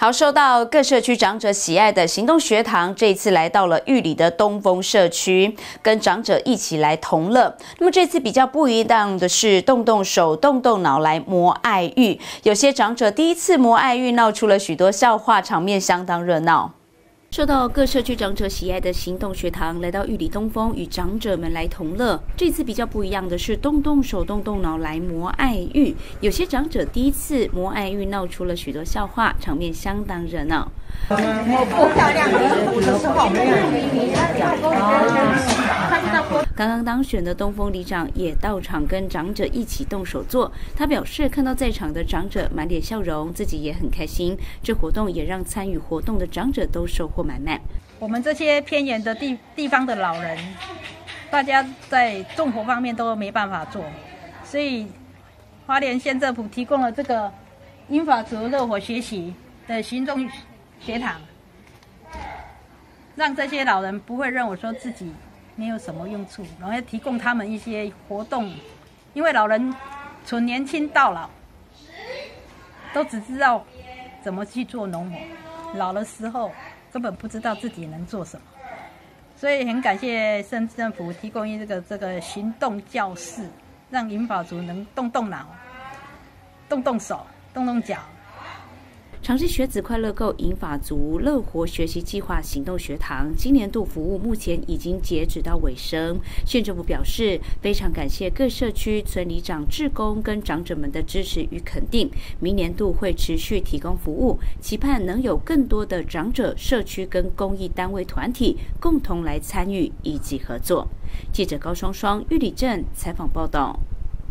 好，受到各社区长者喜爱的行动学堂，这一次来到了玉里的东丰社区，跟长者一起来同乐。那么这次比较不一样的是，动动手、动动脑来磨爱玉。有些长者第一次磨爱玉，闹出了许多笑话，场面相当热闹。 受到各社区长者喜爱的行动学堂，来到玉里东丰与长者们来同乐。这次比较不一样的是，动动手、动动脑来磨爱玉。有些长者第一次磨爱玉，闹出了许多笑话，场面相当热闹。刚刚当选的东丰里长也到场跟长者一起动手做。他表示，看到在场的长者满脸笑容，自己也很开心。这活动也让参与活动的长者都收获满满。 我们这些偏远的地方的老人，大家在种活方面都没办法做，所以花莲县政府提供了这个英法族乐活学习的行动学堂，让这些老人不会认为说自己没有什么用处，然后提供他们一些活动，因为老人从年轻到老，都只知道怎么去做农活，老的时候根本不知道自己能做什么，所以很感谢县政府提供这个行动教室，让银发族能动动脑、动动手、动动脚。 长期学子快乐购银发族乐活学习计划行动学堂今年度服务目前已经截止到尾声。县政府表示，非常感谢各社区村里长、志工跟长者们的支持与肯定。明年度会持续提供服务，期盼能有更多的长者、社区跟公益单位团体共同来参与以及合作。记者高双双玉里镇采访报道。